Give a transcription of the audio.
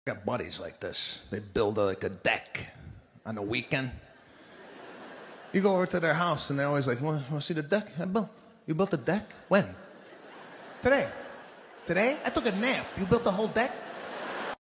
got buddies like this. They build like a deck on the weekend. You go over to their house and they're always like, want to see the deck I built? You built a deck? When? Today. Today? I took a nap. You built the whole deck?